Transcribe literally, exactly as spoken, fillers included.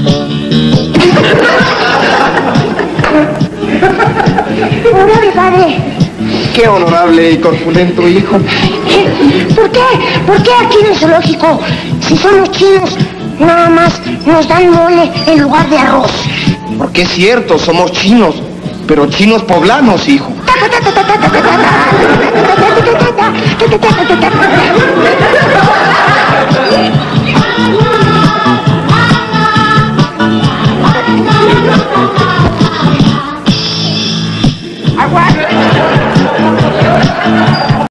Honorable padre. Qué honorable y corpulento hijo. ¿Por qué? ¿Por qué aquí en el zoológico, si somos chinos, nada más nos dan mole en lugar de arroz? Porque es cierto, somos chinos, pero chinos poblanos, hijo.